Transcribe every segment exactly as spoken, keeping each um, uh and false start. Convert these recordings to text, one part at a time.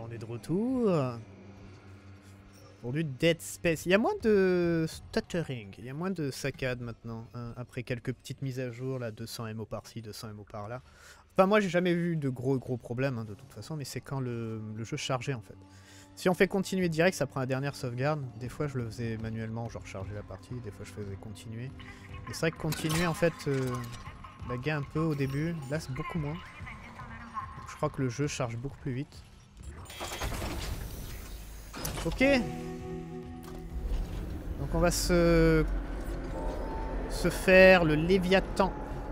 on est de retour. Pour du Dead Space. Il y a moins de stuttering, il y a moins de saccades maintenant, hein, après quelques petites mises à jour, là, deux cents M O par-ci, deux cents M O par-là. Enfin, moi, j'ai jamais vu de gros gros problèmes, hein, de toute façon, mais c'est quand le, le jeu chargeait, en fait. Si on fait continuer direct, ça prend la dernière sauvegarde. Des fois, je le faisais manuellement, je rechargeais la partie, des fois, je faisais continuer. Et c'est vrai que continuer, en fait, euh, laguait un peu au début. Là, c'est beaucoup moins. Donc, je crois que le jeu charge beaucoup plus vite. Ok. Donc on va se... se faire le Léviathan.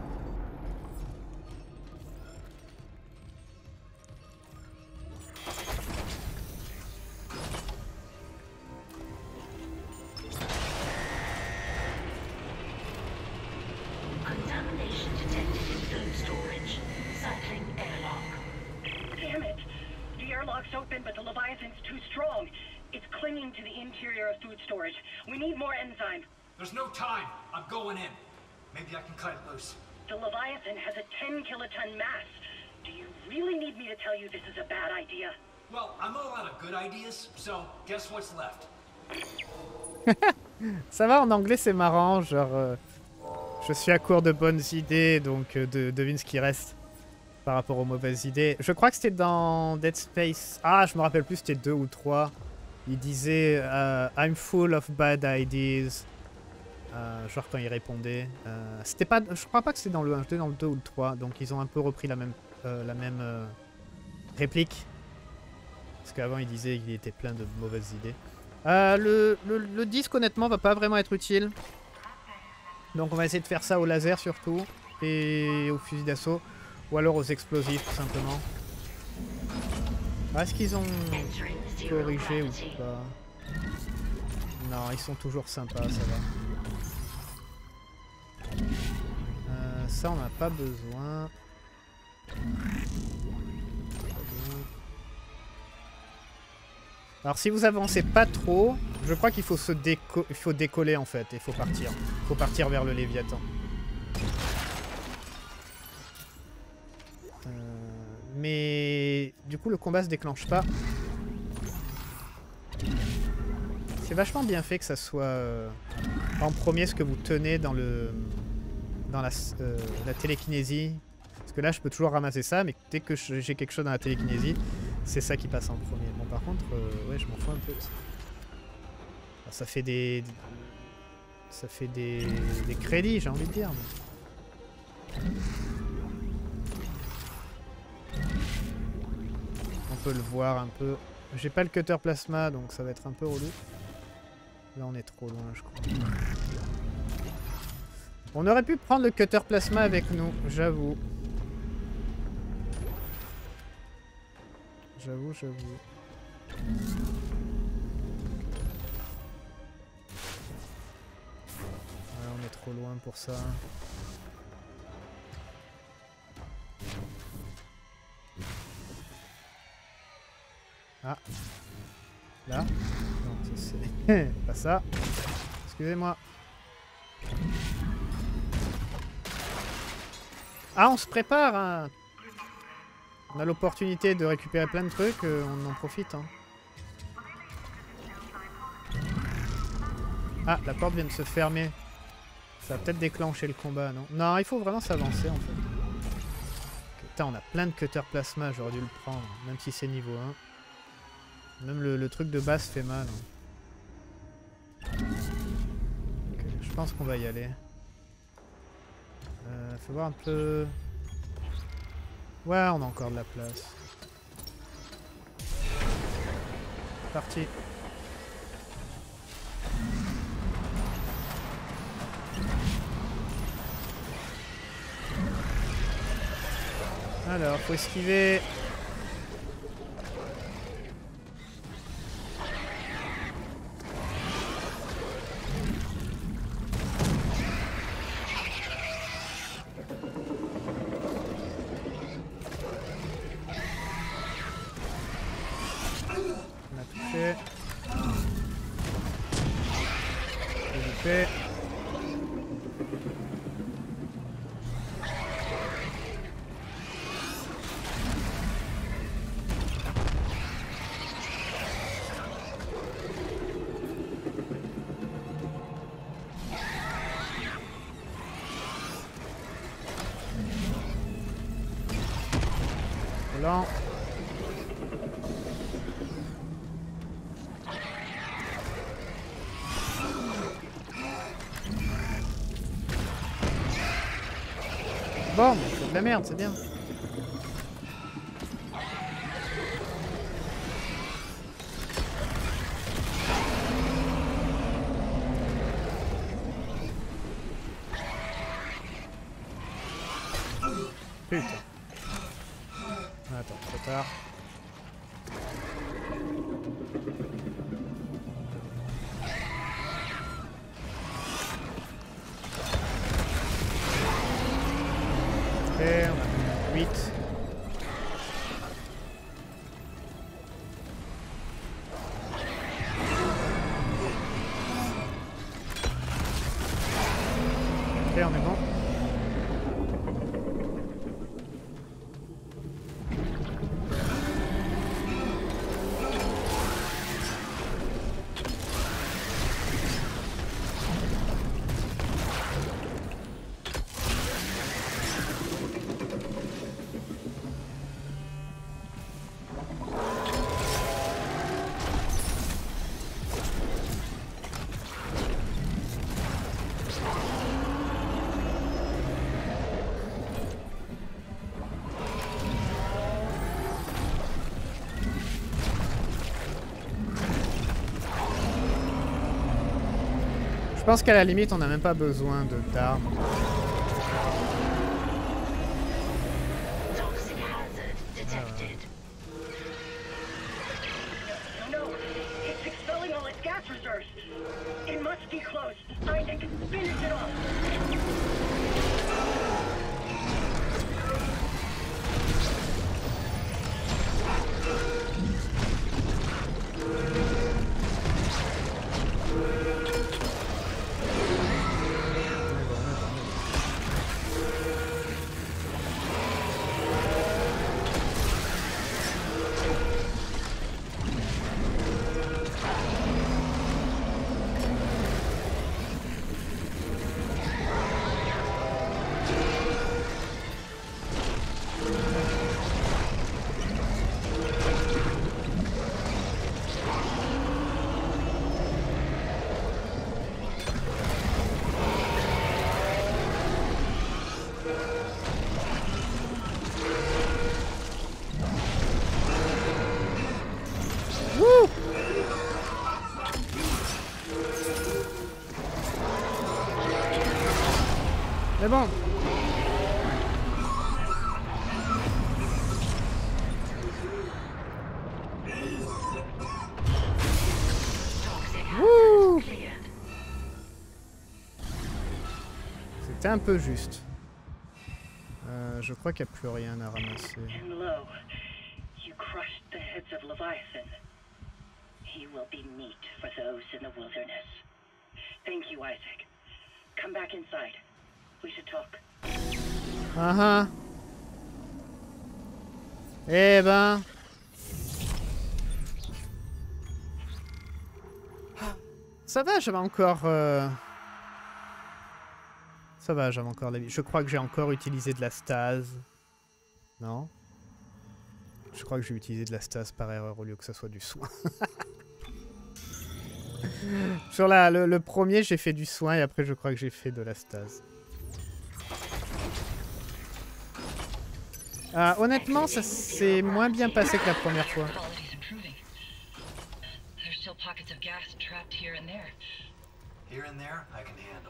Contamination detected in food storage. Cycling airlock. Damn it! The airlock's open, but the Leviathan's too strong. It's clinging to the interior of food storage. We need more enzyme. There's no time. I'm going in. Maybe I can cut it loose. The Leviathan has a ten kiloton mass. Do you really need me to tell you this is a bad idea? Well, I'm all out of good ideas, so guess what's left? Ça va, en anglais c'est marrant, genre... Euh, je suis à court de bonnes idées, donc euh, de, devine ce qui reste par rapport aux mauvaises idées. Je crois que c'était dans Dead Space... Ah, je me rappelle plus, c'était deux ou trois. Il disait euh, I'm full of bad ideas. Euh, genre quand il répondait. Euh, c'était pas, je crois pas que c'était dans le un, c'était dans le deux ou le trois. Donc ils ont un peu repris la même, euh, la même euh, réplique. Parce qu'avant il disait qu'il était plein de mauvaises idées. Euh, le, le, le disque honnêtement va pas vraiment être utile. Donc on va essayer de faire ça au laser surtout. Et au fusil d'assaut. Ou alors aux explosifs tout simplement. Est-ce qu'ils ont corrigé ou pas? Non, ils sont toujours sympas, ça va. Euh, ça, on n'a pas besoin. Alors, si vous avancez pas trop, je crois qu'il faut se déco il faut décoller en fait. Il faut partir. Il faut partir vers le Léviathan. Mais du coup le combat se déclenche pas. C'est vachement bien fait que ça soit euh, en premier ce que vous tenez dans le dans la, euh, la télékinésie. Parce que là je peux toujours ramasser ça, mais dès que j'ai quelque chose dans la télékinésie, c'est ça qui passe en premier. Bon par contre, euh, ouais je m'en fous un peu. Alors, ça fait des... Ça fait des, des crédits j'ai envie de dire. Mais... On peut le voir un peu. J'ai pas le cutter plasma donc ça va être un peu relou. Là on est trop loin je crois. On aurait pu prendre le cutter plasma avec nous, j'avoue. J'avoue, j'avoue. Ouais, on est trop loin pour ça. Ah. Là. Non, c'est pas ça. Excusez-moi. Ah, on se prépare, hein. On a l'opportunité de récupérer plein de trucs, euh, on en profite. Hein. Ah, la porte vient de se fermer. Ça va peut-être déclencher le combat, non? Non, il faut vraiment s'avancer, en fait. Putain, on a plein de cutter plasma, j'aurais dû le prendre, même si c'est niveau un. Même le, le truc de base fait mal. Hein. Okay, je pense qu'on va y aller. Euh, faut voir un peu... Ouais, on a encore de la place. Parti. Alors, faut esquiver. Lent. Bon, c'est de la merde, c'est bien. Putain. Attends, trop tard. Ok, on a huit. Ok, on est bon. Je pense qu'à la limite, on n'a même pas besoin de d'armes. Toxic hazard detected. No, no, it's expelling all its gas reserves. It must be close. Isaac, finish it off. C'est bon. Wouh. C'était un peu juste. Euh, je crois qu'il n'y a plus rien à ramasser. And lo, you crushed the heads of Leviathan. He will be meat for those in the wilderness. Thank you, Isaac. Come back inside. We should talk. Ah uh-huh. Eh ben... Ça va, j'avais encore... Euh... Ça va, j'avais encore la vie. Je crois que j'ai encore utilisé de la stase. Non? Je crois que j'ai utilisé de la stase par erreur au lieu que ça soit du soin. Sur la, le, le premier, j'ai fait du soin et après, je crois que j'ai fait de la stase. Euh, honnêtement, ça s'est moins bien passé que la première fois. Pockets of gas trapped here and there. Here and there, I can handle.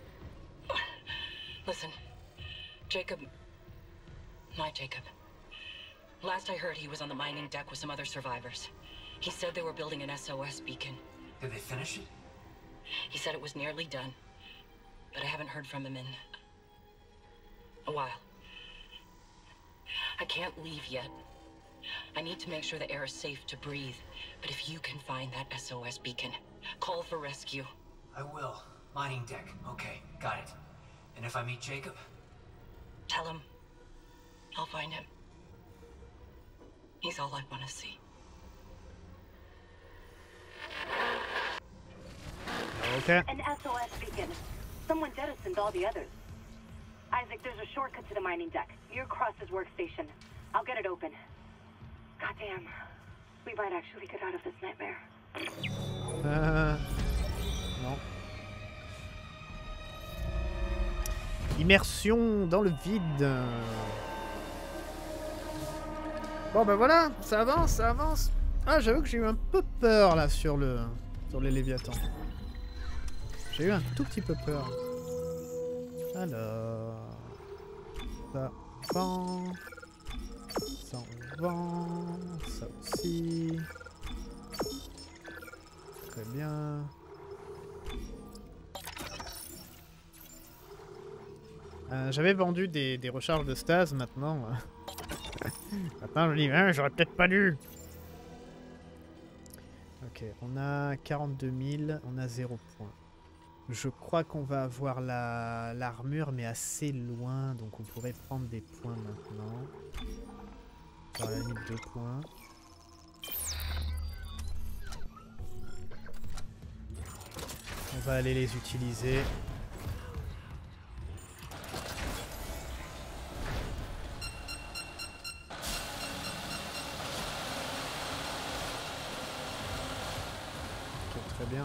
Listen, Jacob... My Jacob. Last I heard, he was on the mining deck with some other survivors. He said they were building an S O S beacon. Did they finish it? He said it was nearly done, but I haven't heard from him in... a while. I can't leave yet. I need to make sure the air is safe to breathe. But if you can find that S O S beacon, call for rescue. I will. Mining deck. Okay, got it. And if I meet Jacob? Tell him I'll find him. He's all I want to see. Okay. An S O S beacon. Someone jettisoned all the others. Isaac, there's a shortcut to the mining deck. Near Cross's workstation. I'll get it open. happen. Goddamn. We might actually get out of this nightmare. Euh... Non. Immersion dans le vide. Bon bah voilà, ça avance, ça avance. Ah, j'avoue que j'ai eu un peu peur là sur le sur les Léviathans. J'ai eu un tout petit peu peur. Alors, ça vend, ça on vend, ça aussi. Très bien. Euh, J'avais vendu des, des recharges de stase maintenant. Maintenant je me dis, hein, j'aurais peut-être pas dû. Ok, on a quarante-deux mille, on a zéro point. Je crois qu'on va avoir la l'armure, mais assez loin, donc on pourrait prendre des points maintenant. À la limite deux points. On va aller les utiliser. Ok, très bien.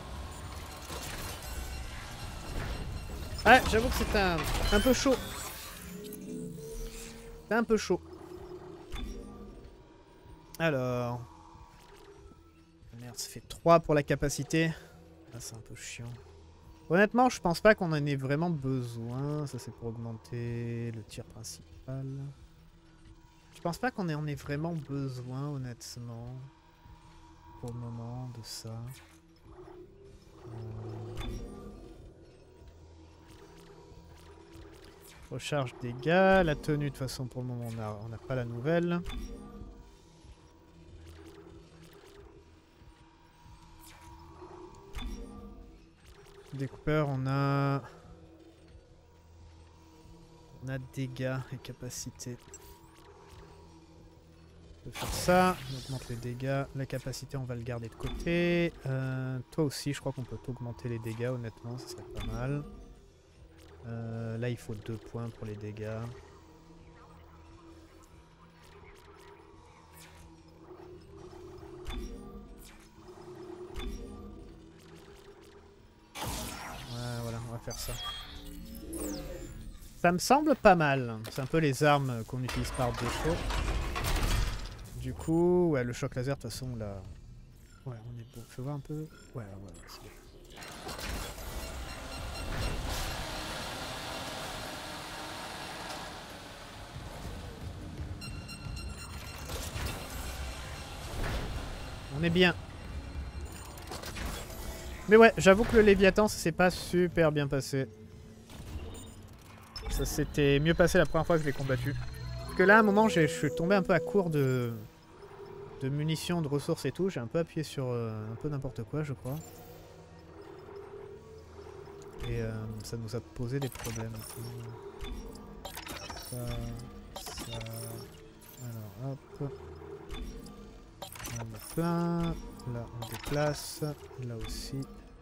Ouais, j'avoue que c'est un, un peu chaud. C'est un peu chaud. Alors... Merde, ça fait trois pour la capacité. Ah, c'est un peu chiant. Honnêtement, je pense pas qu'on en ait vraiment besoin. Ça, c'est pour augmenter le tir principal. Je pense pas qu'on en ait vraiment besoin, honnêtement. Pour le moment, de ça. Euh... Recharge dégâts. La tenue, de toute façon, pour le moment, on n'a on n'a pas la nouvelle. Découpeur, on a... On a dégâts et capacité. On peut faire ça. On augmente les dégâts. La capacité, on va le garder de côté. Euh, toi aussi, je crois qu'on peut augmenter les dégâts, honnêtement. Ça serait pas mal. Euh, là, il faut deux points pour les dégâts. Ouais, voilà, on va faire ça. Ça me semble pas mal. C'est un peu les armes qu'on utilise par défaut. Du coup, ouais, le choc laser, de toute façon, là... Ouais, on est bon. Fais voir un peu... Ouais, ouais, ouais, c'est bon. On est bien. Mais ouais, j'avoue que le Léviathan, ça s'est pas super bien passé. Ça s'était mieux passé la première fois que je l'ai combattu. Parce que là, à un moment, je suis tombé un peu à court de, de munitions, de ressources et tout. J'ai un peu appuyé sur euh, un peu n'importe quoi, je crois. Et euh, ça nous a posé des problèmes. Ça, ça... Alors, hop. On en a plein. Là, on déplace. Là aussi.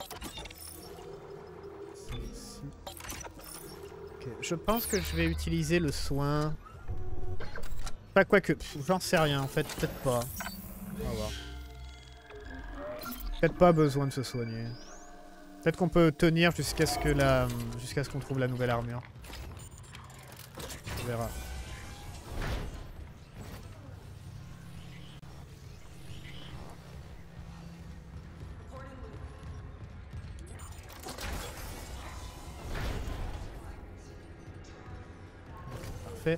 Ça aussi. Ok, je pense que je vais utiliser le soin. Pas quoi que. J'en sais rien en fait. Peut-être pas. On va voir. Peut-être pas besoin de se soigner. Peut-être qu'on peut tenir jusqu'à ce que la. Jusqu'à ce qu'on trouve la nouvelle armure. On verra. Parfait.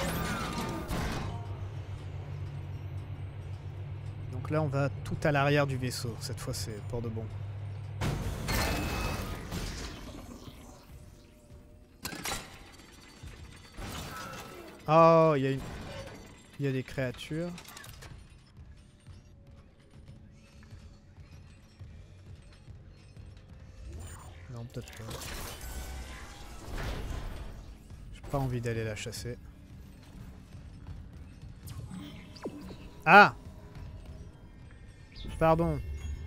Donc là on va tout à l'arrière du vaisseau. Cette fois c'est pour de bon. Oh, il y a une... Il y a des créatures. Non, peut-être pas. J'ai pas envie d'aller la chasser. Ah! Pardon.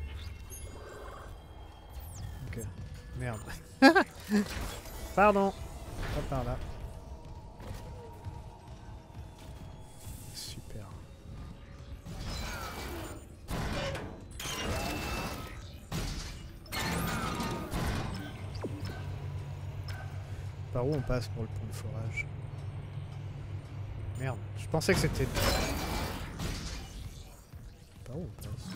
Ok. Merde. Pardon. Pas par là. Super. Par où on passe pour le pont de forage? Merde, je pensais que c'était... Par où on passe?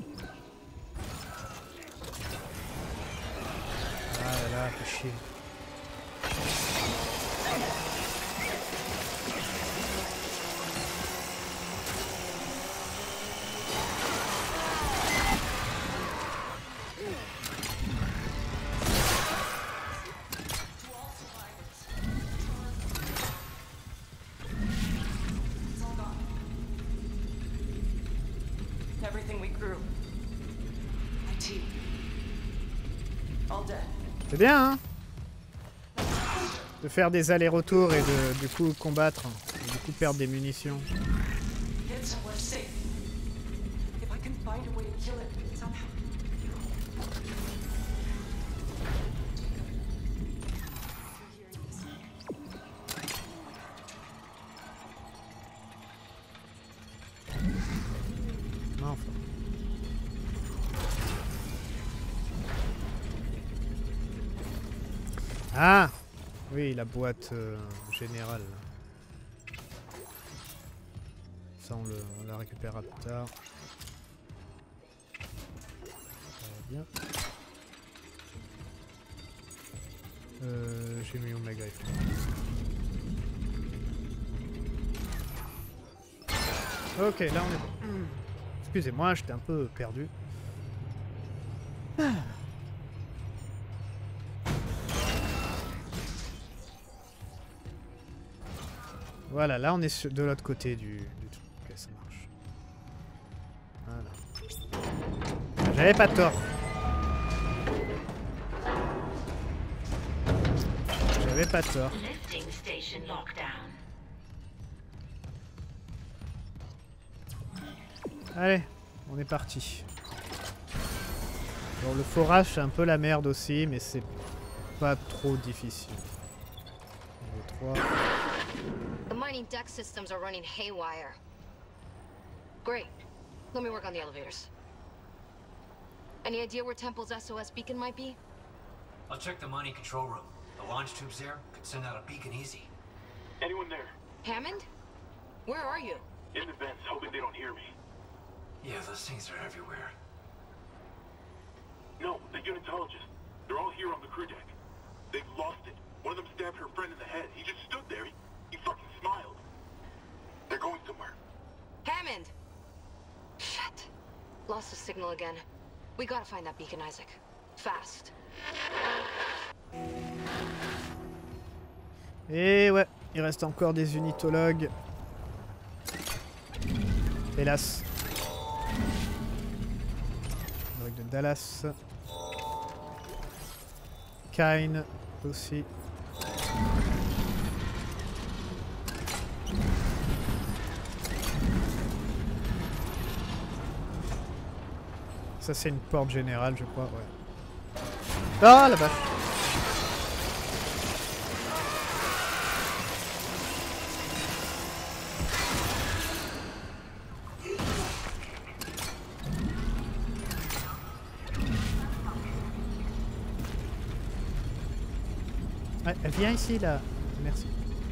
Ah là là, fais chier. C'est bien, hein, de faire des allers-retours et de du coup combattre, et du coup perdre des munitions. Non, enfin. Ah oui, la boîte euh, générale. Ça, on, le, on la récupérera plus tard. Ça va bien. Euh, J'ai mis où ma griffe? Ok, là on est bon. Excusez-moi, j'étais un peu perdu. Ah. Voilà, là on est sur, de l'autre côté du, du truc. Ok, ça marche. Voilà. J'avais pas tort. J'avais pas tort. Allez, on est parti. Bon, le forage c'est un peu la merde aussi, mais c'est pas trop difficile. Niveau trois. The mining deck systems are running haywire. Great. Let me work on the elevators. Any idea where Temple's S O S beacon might be? I'll check the mining control room. The launch tubes there could send out a beacon easy. Anyone there? Hammond? Where are you? In the vents, hoping they don't hear me. Yeah, those things are everywhere. No, the unitologists. They're all here on the crew deck. They've lost it. One of them stabbed her friend in the head. He just stood there. He, he fucking smiled. They're going somewhere. Hammond! Shit. Lost the signal again. We gotta find that beacon, Isaac. Fast. Et ouais, il reste encore des unitologues. Hélas. Avec de Dallas. Kine aussi. Ça c'est une porte générale je crois, ouais. Ah la vache. Ouais, elle vient ici là. Merci.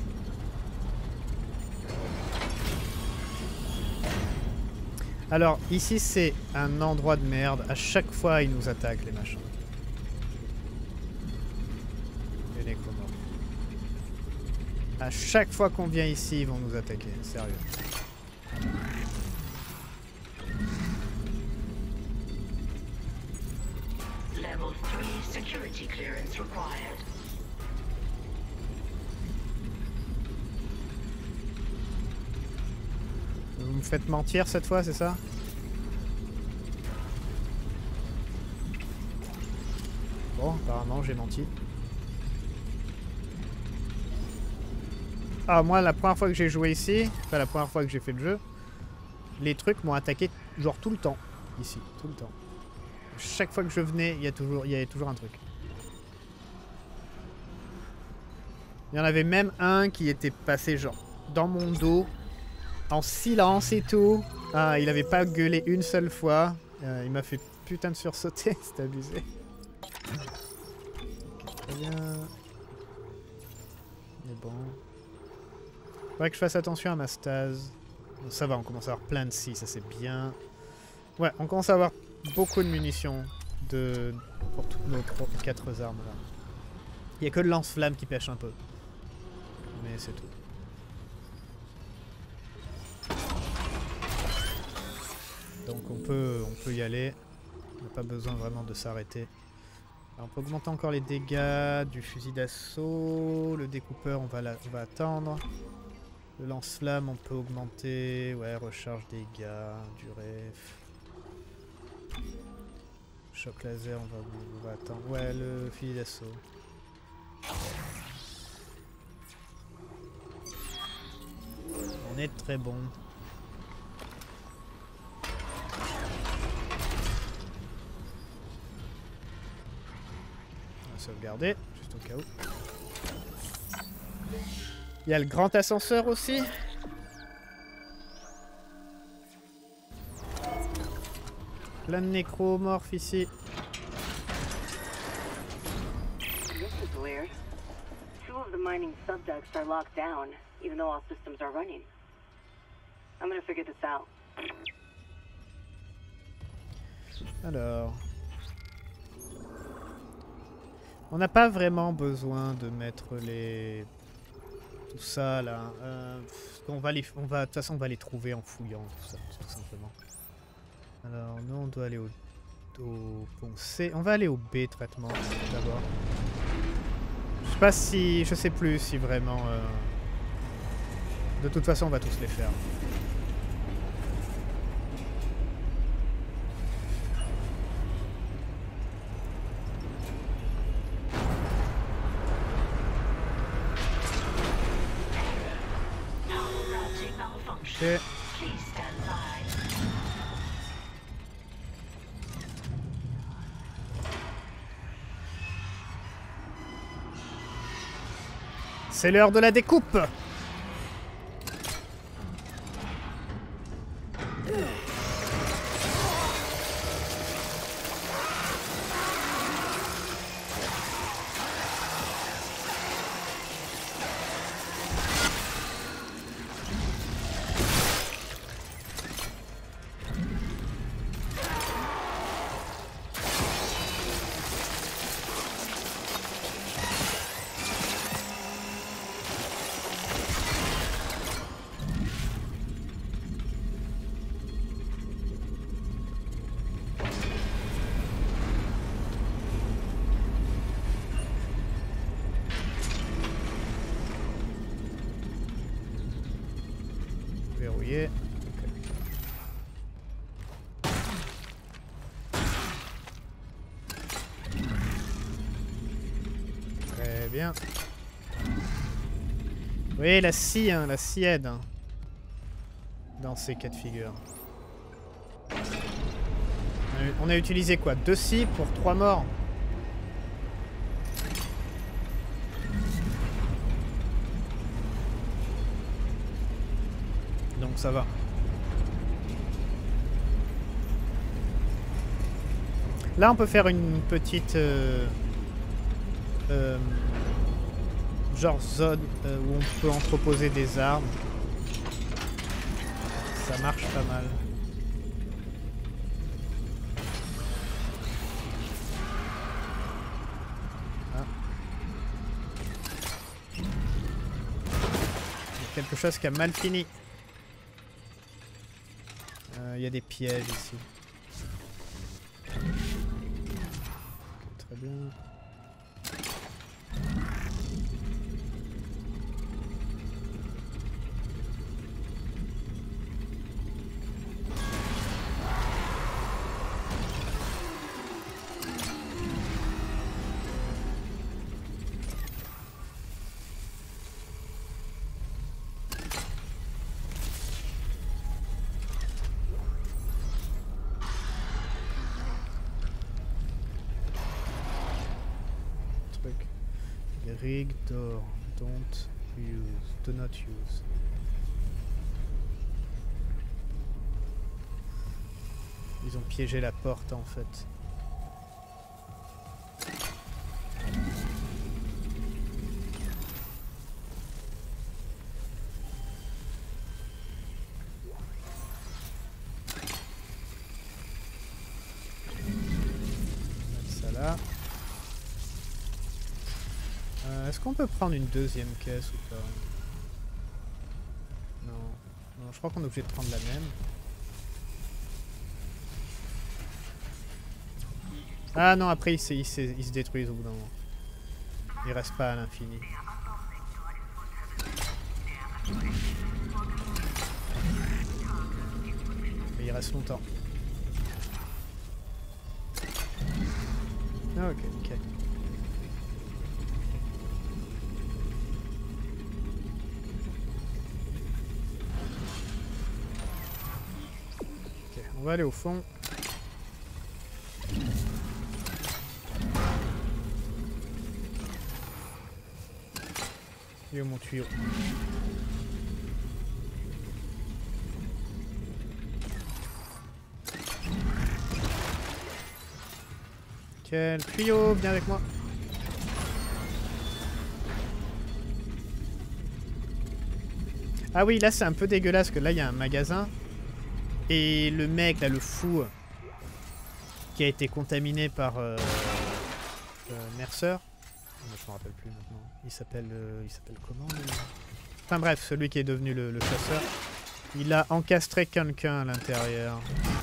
Alors, ici, c'est un endroit de merde. À chaque fois, ils nous attaquent, les machins. Les nécromorphes. À chaque fois qu'on vient ici, ils vont nous attaquer. Sérieux. Level three security clearance required. Vous me faites mentir cette fois, c'est ça? Bon, apparemment j'ai menti. Ah, moi la première fois que j'ai joué ici, enfin la première fois que j'ai fait le jeu, les trucs m'ont attaqué genre tout le temps. Ici, tout le temps. Chaque fois que je venais, il y a toujours, il y avait toujours un truc. Il y en avait même un qui était passé genre dans mon dos. En silence et tout. Ah, il avait pas gueulé une seule fois. Euh, il m'a fait putain de sursauter, c'est abusé. Okay, très bien. Mais bon. Faudrait que je fasse attention à ma stase. Bon, ça va, on commence à avoir plein de si, ça c'est bien. Ouais, on commence à avoir beaucoup de munitions de... pour toutes nos quatre armes là. Il n'y a que le lance-flamme qui pêche un peu. Mais c'est tout. Donc on peut, on peut y aller. On n'a pas besoin vraiment de s'arrêter. On peut augmenter encore les dégâts du fusil d'assaut. Le découpeur, on va, la, on va attendre. Le lance-flamme, on peut augmenter. Ouais, recharge dégâts, durée. Choc laser, on va, on va attendre. Ouais, le fusil d'assaut. On est très bon. On va sauvegarder, juste au cas où. Il y a le grand ascenseur aussi. Plein de nécromorphes ici. This is weird. Two of the mining subducts are locked down, even though all systems are running. I'm gonna figure this out. Alors... On n'a pas vraiment besoin de mettre les... tout ça là. Euh, on va les, on va, de toute façon on va les trouver en fouillant tout ça, tout simplement. Alors nous on doit aller au, au pont C. On va aller au B traitement d'abord. Je sais pas si, je sais plus si vraiment. Euh... De toute façon on va tous les faire. Okay. C'est l'heure de la découpe. Verrouillé. Très bien. Oui, la scie, hein, la scie aide hein, dans ces cas de figure. On a, on a utilisé quoi? Deux scies pour trois morts. Donc ça va. Là on peut faire une petite euh, euh, genre zone euh, où on peut entreposer des armes. Ça marche pas mal. Ah. Il y a quelque chose qui a mal fini. Il y a des pièges ici. Très bien. Rig door, don't use, do not use. Ils ont piégé la porte en fait. Est-ce qu'on peut prendre une deuxième caisse ou pas? Non. Non, je crois qu'on est obligé de prendre la même. Ah non, après ils se, ils se, ils se détruisent au bout d'un moment. Ils restent pas à l'infini. Mais il reste longtemps. Ah, ok, ok. Ok, on va aller au fond. Il est où mon tuyau? Quel tuyau? Viens avec moi. Ah oui, là c'est un peu dégueulasse parce que là il y a un magasin. Et le mec, là, le fou, qui a été contaminé par euh, euh, Mercer. Je me rappelle plus maintenant. Il s'appelle euh, il s'appelle comment lui? Enfin bref, celui qui est devenu le, le chasseur. Il a encastré quelqu'un à l'intérieur.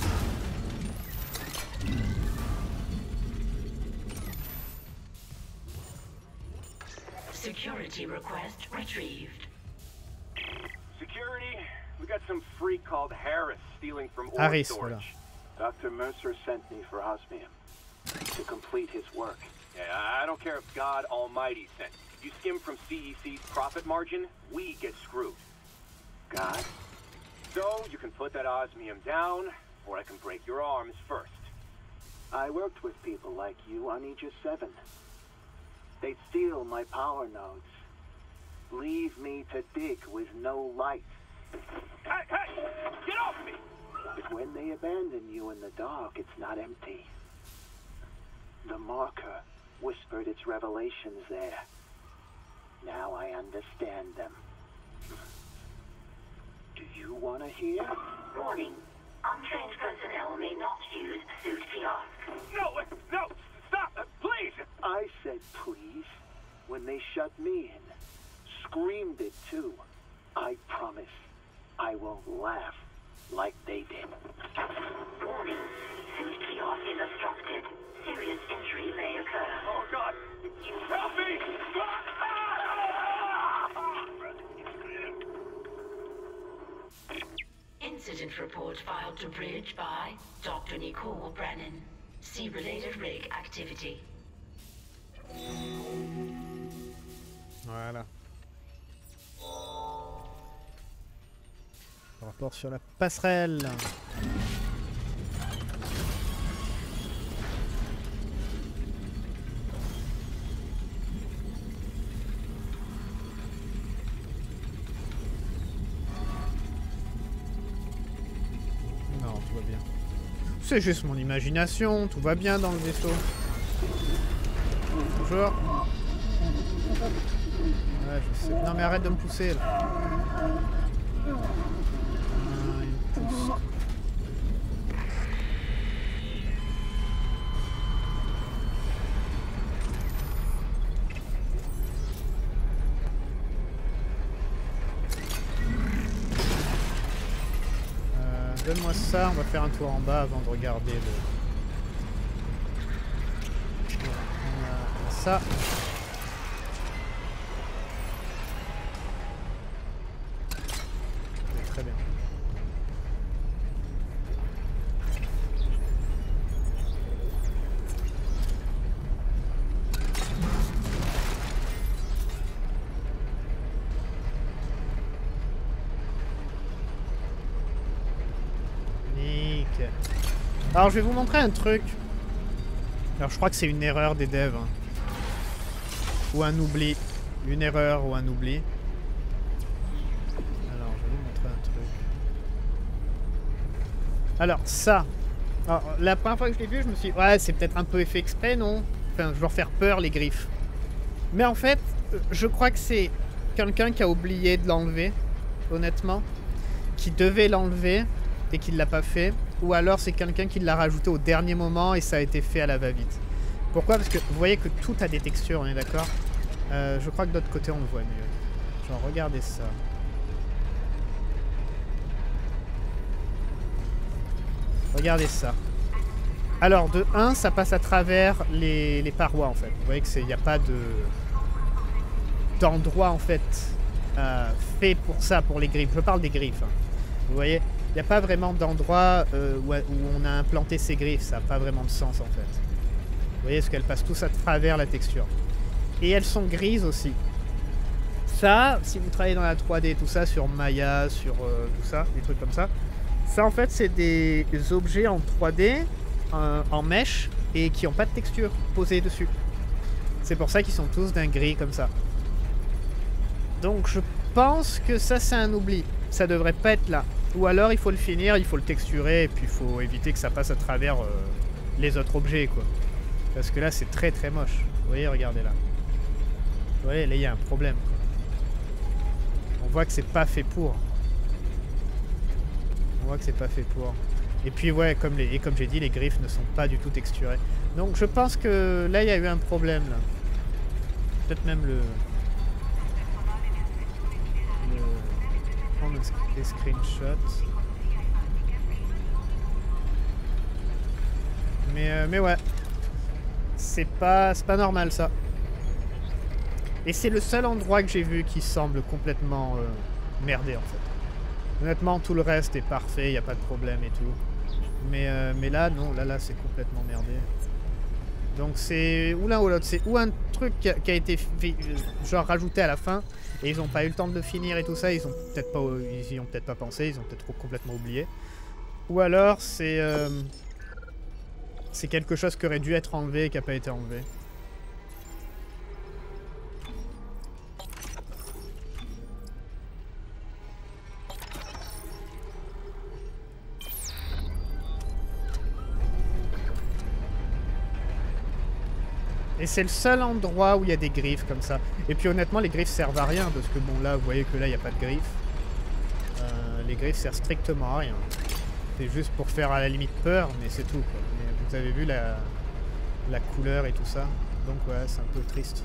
Security request retrieved. Security, we got some freak called Harris stealing from ore Harris, storage. voilà. Doctor Mercer sent me for osmium to complete his work. Yeah, I don't care if God Almighty sent. You skim from C E C's profit margin, we get screwed. God? So, you can put that osmium down, or I can break your arms first. I worked with people like you on Aegis seven. They'd steal my power nodes. Leave me to dig with no light. Hey, hey! Get off me! But when they abandon you in the dark, it's not empty. The marker whispered its revelations there. Now I understand them. Do you want to hear? Warning. Untrained personnel may not use suit kiosk. No, no! Stop! Uh, please! I said please when they shut me in. Screamed it too. I promise I won't laugh like they did. Warning. Suit kiosk is obstructed. Serious injury may occur. Oh, God! Help me! Incident report filed to Bridge by Doctor Nicole Brennan. See related rig activity. Voilà. Rapport sur la passerelle. Non, tout va bien. C'est juste mon imagination, tout va bien dans le vaisseau. Bonjour. Ouais, je sais. Non mais arrête de me pousser là. Ah, il me pousse. Euh, Donne-moi ça, on va faire un tour en bas avant de regarder le... On a ça. Très bien. Nickel. Alors je vais vous montrer un truc. Alors je crois que c'est une erreur des devs. Hein. Ou un oubli. Une erreur ou un oubli. Alors ça, alors, la première fois que je l'ai vu, je me suis dit, ouais, c'est peut-être un peu fait exprès, non? Enfin, je veux faire peur, les griffes. Mais en fait, je crois que c'est quelqu'un qui a oublié de l'enlever, honnêtement. Qui devait l'enlever et qui ne l'a pas fait. Ou alors c'est quelqu'un qui l'a rajouté au dernier moment et ça a été fait à la va-vite. Pourquoi? Parce que vous voyez que tout a des textures, on est d'accord? Euh, je crois que de l'autre côté on le voit mieux. Genre regardez ça. Regardez ça. Alors de un, ça passe à travers les, les parois en fait. Vous voyez que c'est, il n'y a pas de d'endroit en fait euh, fait pour ça, pour les griffes. Je parle des griffes. Hein. Vous voyez, il n'y a pas vraiment d'endroit euh, où, où on a implanté ces griffes. Ça n'a pas vraiment de sens en fait. Vous voyez, parce qu'elles passent tous à travers la texture. Et elles sont grises aussi. Ça, si vous travaillez dans la trois D, tout ça, sur Maya, sur euh, tout ça, des trucs comme ça, ça en fait c'est des objets en trois D, euh, en mèche, et qui n'ont pas de texture posée dessus. C'est pour ça qu'ils sont tous d'un gris comme ça. Donc je pense que ça c'est un oubli. Ça devrait pas être là. Ou alors il faut le finir, il faut le texturer, et puis il faut éviter que ça passe à travers euh, les autres objets quoi. Parce que là c'est très très moche. Vous voyez, regardez là. Vous voyez, là il y a un problème quoi. On voit que c'est pas fait pour. On voit que c'est pas fait pour. Et puis ouais, comme, les, et comme j'ai dit, les griffes ne sont pas du tout texturées. Donc je pense que là il y a eu un problème là. Peut-être même le... le... prendre des screenshots. Mais, euh, mais ouais. C'est pas, c'est pas normal ça. Et c'est le seul endroit que j'ai vu qui semble complètement euh, merdé en fait. Honnêtement, tout le reste est parfait, il n'y a pas de problème et tout. Mais, euh, mais là, non, là, là, c'est complètement merdé. Donc c'est ou l'un ou l'autre. C'est ou un truc qui a, qui a été fait, genre rajouté à la fin, et ils n'ont pas eu le temps de le finir et tout ça, ils ont peut-être pas, ils y ont peut-être pas pensé, ils ont peut-être complètement oublié. Ou alors c'est euh, c'est quelque chose qui aurait dû être enlevé et qui n'a pas été enlevé. Et c'est le seul endroit où il y a des griffes comme ça. Et puis honnêtement, les griffes servent à rien. Parce que bon, là, vous voyez que là, il n'y a pas de griffes. Euh, les griffes servent strictement à rien. C'est juste pour faire à la limite peur, mais c'est tout, quoi. Mais vous avez vu la, la couleur et tout ça. Donc ouais, c'est un peu triste.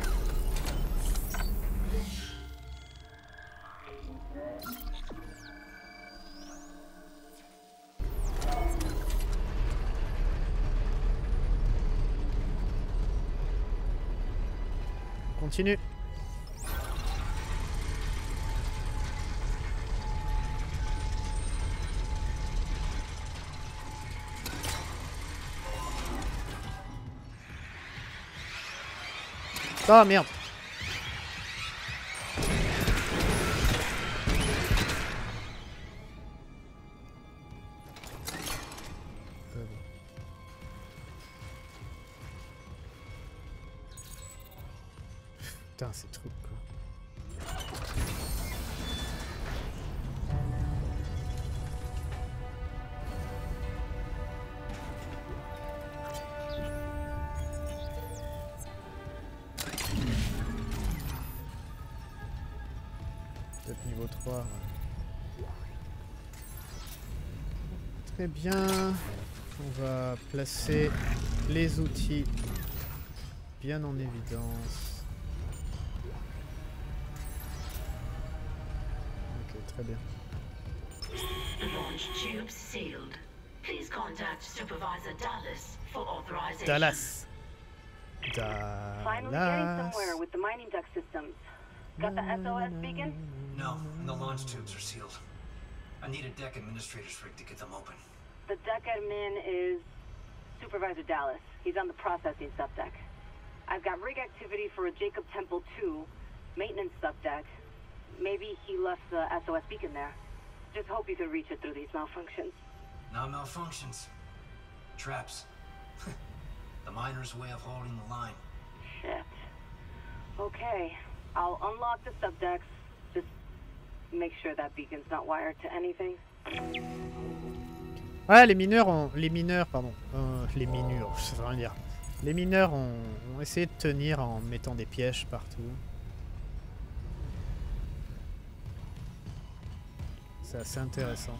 Continue. Oh merde. Putain, ces trucs quoi. Peut-être niveau trois. Ouais. Très bien. On va placer les outils bien en évidence. Très bien. Launch tube sealed. Please contact Supervisor Dallas for authorization. Dallas. Finally getting somewhere with the mining duct systems. Got the S O S beacon? No, and the launch tubes are sealed. I need a deck administrator's rig to get them open. The deck admin is Supervisor Dallas. He's on the processing subdeck. I've got rig activity for a Jacob Temple two, maintenance subdeck. Maybe he left the S O S beacon there. Just hope you could reach it through these malfunctions. Not malfunctions. Traps. The miner's way of holding the line. Shit. Okay. I'll unlock the subdecks. Just make sure that beacon's not wired to anything. Ah, les mineurs ont... Les mineurs, pardon. Euh, les mineurs, je sais rien dire. Les mineurs ont... ont essayé de tenir en mettant des pièges partout. C'est assez intéressant.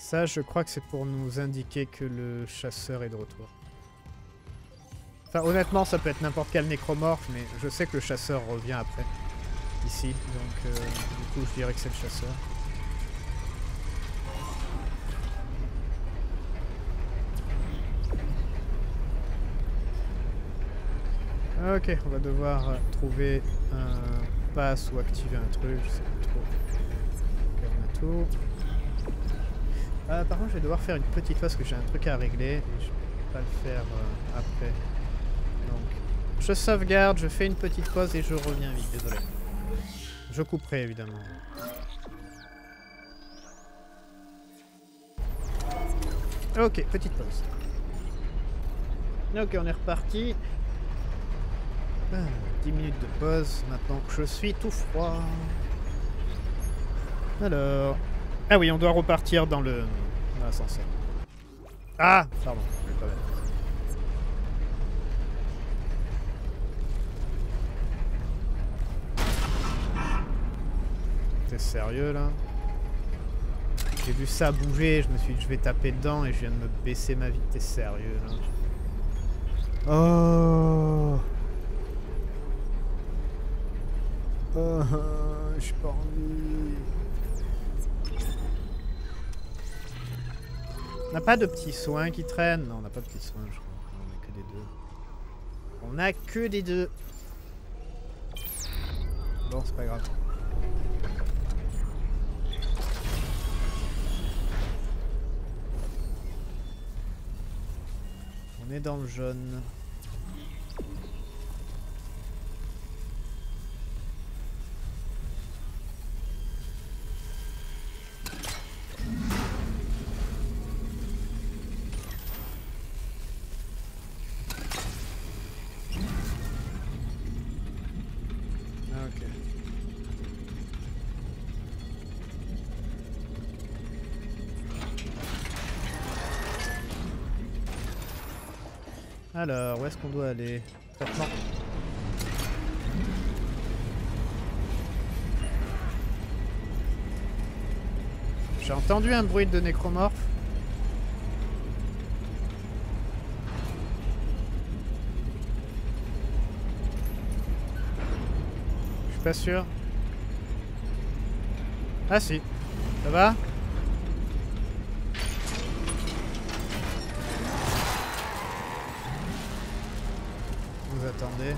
Ça, je crois que c'est pour nous indiquer que le chasseur est de retour. Enfin, honnêtement, ça peut être n'importe quel nécromorphe, mais je sais que le chasseur revient après. Ici, donc euh, du coup, je dirais que c'est le chasseur. Ok, on va devoir euh, trouver un pass ou activer un truc, je sais pas trop. Ok, on a tout. Ah, par contre, je vais devoir faire une petite pause parce que j'ai un truc à régler et je peux pas le faire euh, après. Donc, je sauvegarde, je fais une petite pause et je reviens vite, désolé. Je couperai évidemment. Ok, petite pause. Ok, on est reparti. Ah, dix minutes de pause, maintenant que je suis tout froid. Alors... Ah oui, on doit repartir dans le... dans l'ascenseur. Ah, pardon, je vais pas mettre. T'es sérieux là? J'ai vu ça bouger, je me suis dit je vais taper dedans et je viens de me baisser ma vie. T'es sérieux là? Oh, oh, j'ai pas envie. On n'a pas de petits soins qui traînent? Non, on n'a pas de petits soins, je crois. On a que des deux. On a que des deux. Bon, c'est pas grave. On est dans le jaune. Alors, où est-ce qu'on doit aller? Traitement. J'ai entendu un bruit de nécromorphe. Je suis pas sûr. Ah si. Ça va? Attendez.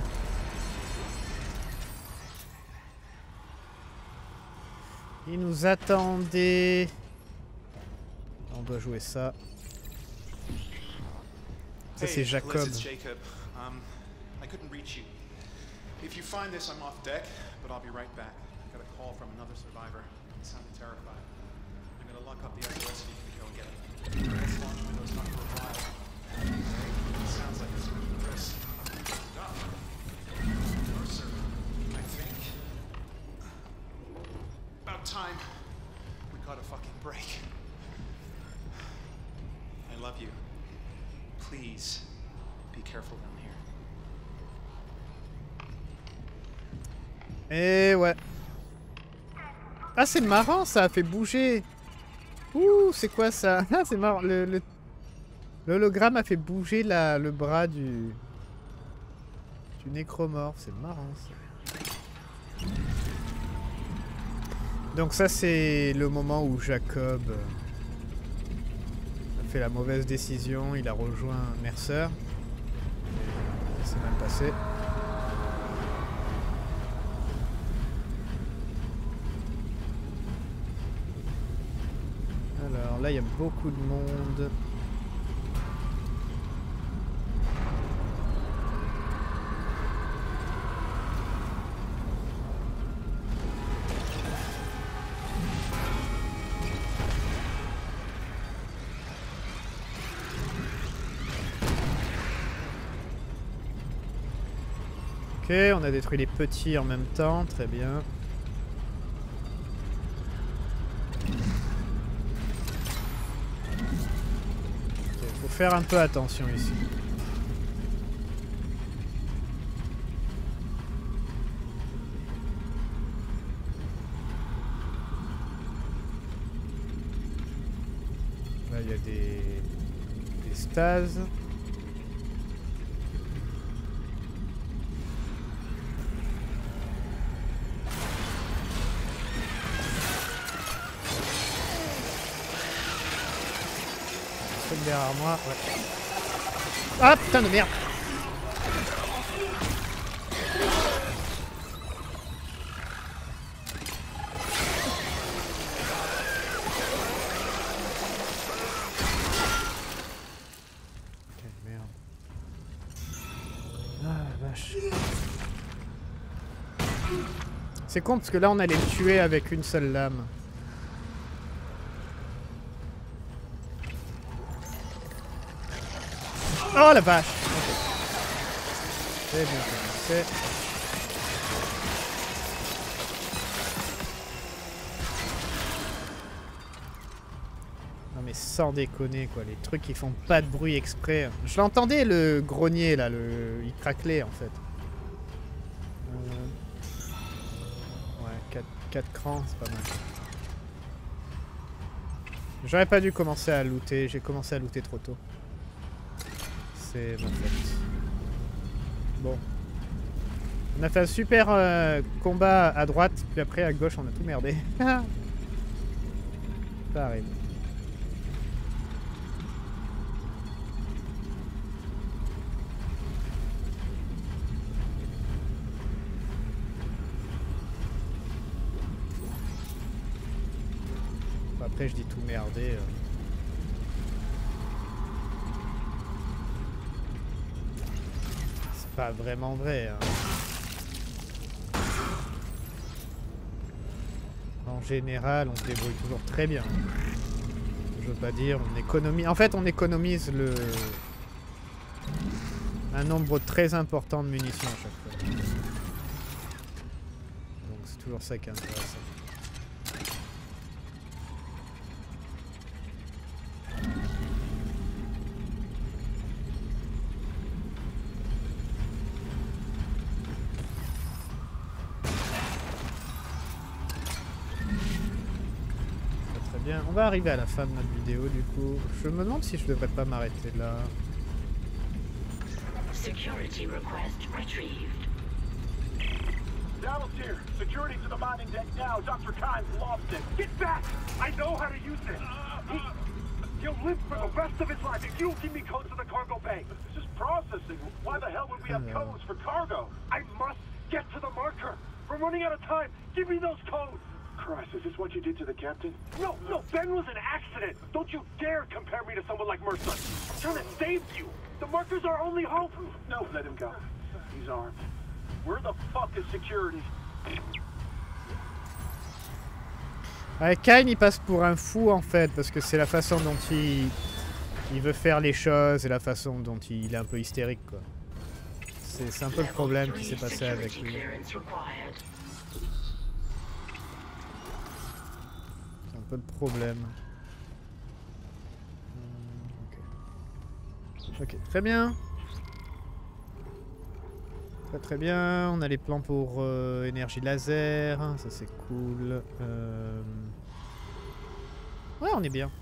Il nous attendait. On doit jouer ça. Ça c'est Jacob. Hey, Liz, it's Jacob. Um, I couldn't reach you. If you find this, I'm off deck, but I'll be right back. I got a call from another survivor. He sounded terrified. I'm gonna lock up the S O S so you can go and get him. This launch window's not for a while. It sounds like it's Chris. Mercer, I think. About time we got a fucking break. I love you. Please be careful down here. Eh ouais. Ah c'est marrant, ça a fait bouger. Ouh, c'est quoi ça? Ah c'est marrant, le, le, l'hologramme a fait bouger la, le bras du... du nécromorphe, c'est marrant ça. Donc ça c'est le moment où Jacob a fait la mauvaise décision, il a rejoint Mercer. C'est mal passé. Alors là il y a beaucoup de monde. Ok, on a détruit les petits en même temps, très bien. Il faut faire un peu attention ici. des, des stases. Truc derrière moi, ouais. Ah putain de merde! C'est con parce que là on allait le tuer avec une seule lame. Oh la vache! Okay. C'est bon, c'est... Non mais sans déconner quoi, les trucs qui font pas de bruit exprès. Je l'entendais le grogner là, le... il craquelait en fait. Euh... Ouais, quatre crans, c'est pas mal. J'aurais pas dû commencer à looter, j'ai commencé à looter trop tôt. C'est ma faute. Bon. On a fait un super euh, combat à droite, puis après à gauche on a tout merdé. Ça arrive. Après je dis tout merdé. Euh. Pas vraiment vrai. Hein. En général, on se débrouille toujours très bien. Je veux pas dire, on économise. En fait, on économise le un nombre très important de munitions à chaque fois. Donc c'est toujours ça qui est intéressant. On va arriver à la fin de notre vidéo du coup. Je me demande si je devrais pas m'arrêter là. Security request retrieved. Dallas here. Security to the mining deck now. Doctor Kimes lost it. Get back! I know how to use it. He, he'll live for the rest of his life if you don't give me codes to the cargo bay. This is processing. Why the hell would we have codes for cargo? I must get to the marker. We're running out of time. Give me those codes. Christ, is this what you did to the captain? No, no, Ben was an accident. Don't you dare compare me to someone like Mercer. I'm trying to save you. The marker's our only hope. No, let him go. He's armed. Where the fuck is security? Ouais, Kyle il passe pour un fou en fait, parce que c'est la façon dont il... il veut faire les choses et la façon dont il est un peu hystérique quoi. C'est un peu le problème qui s'est passé avec lui. Pas de problème. Ok, okay, très bien. Très très bien. On a les plans pour euh, énergie laser. Ça c'est cool. Euh... Ouais, on est bien.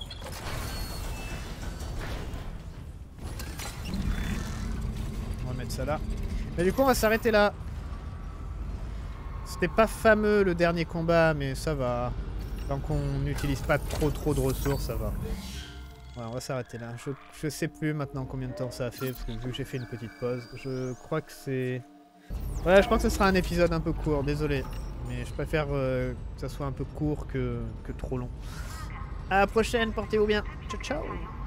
On va mettre ça là. Mais du coup, on va s'arrêter là. C'était pas fameux le dernier combat, mais ça va. Tant qu'on n'utilise pas trop trop de ressources, ça va. Ouais, on va s'arrêter là. Je, je sais plus maintenant combien de temps ça a fait, parce que vu que j'ai fait une petite pause, je crois que c'est... Ouais, je crois que ce sera un épisode un peu court, désolé. Mais je préfère euh, que ça soit un peu court que, que trop long. À la prochaine, portez-vous bien. Ciao, ciao.